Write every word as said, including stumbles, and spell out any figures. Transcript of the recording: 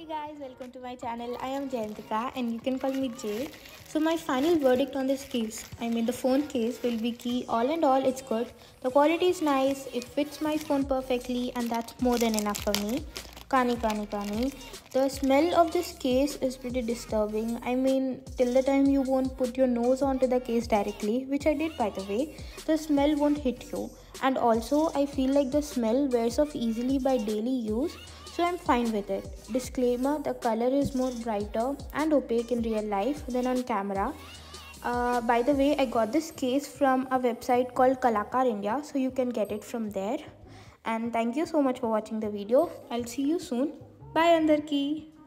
guys, welcome to my channel. I am Jayantika and you can call me Jay. So my final verdict on this case, I mean the phone case, will be key. All and all, it's good. The quality is nice, it fits my phone perfectly, and that's more than enough for me. Kani kani kani. The smell of this case is pretty disturbing. I mean, till the time you won't put your nose onto the case directly, which I did by the way, the smell won't hit you. And also, I feel like the smell wears off easily by daily use, so I'm fine with it. Disclaimer, the color is more brighter and opaque in real life than on camera. Uh, by the way, I got this case from a website called Kalakar India, so you can get it from there. And thank you so much for watching the video. I'll see you soon. Bye Andarki.